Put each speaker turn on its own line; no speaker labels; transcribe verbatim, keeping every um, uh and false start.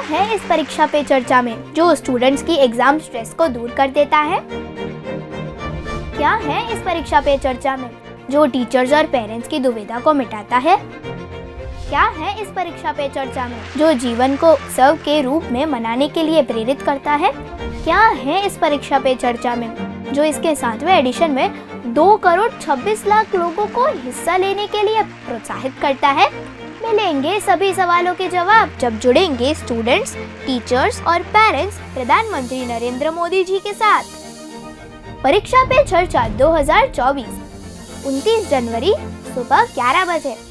है इस परीक्षा पे चर्चा में जो स्टूडेंट्स की एग्जाम स्ट्रेस को दूर कर देता है? क्या है इस परीक्षा पे चर्चा में जो टीचर्स और पेरेंट्स की दुविधा को मिटाता है? क्या है इस परीक्षा पे चर्चा में जो जीवन को उत्सव के रूप में मनाने के लिए प्रेरित करता है? क्या है इस परीक्षा पे चर्चा में जो इसके सातवें एडिशन में दो करोड़ छब्बीस लाख लोगों को हिस्सा लेने के लिए प्रोत्साहित करता है? मिलेंगे सभी सवालों के जवाब जब जुड़ेंगे स्टूडेंट्स, टीचर्स और पेरेंट्स प्रधानमंत्री नरेंद्र मोदी जी के साथ। परीक्षा पे चर्चा दो हज़ार चौबीस उनतीस जनवरी सुबह ग्यारह बजे।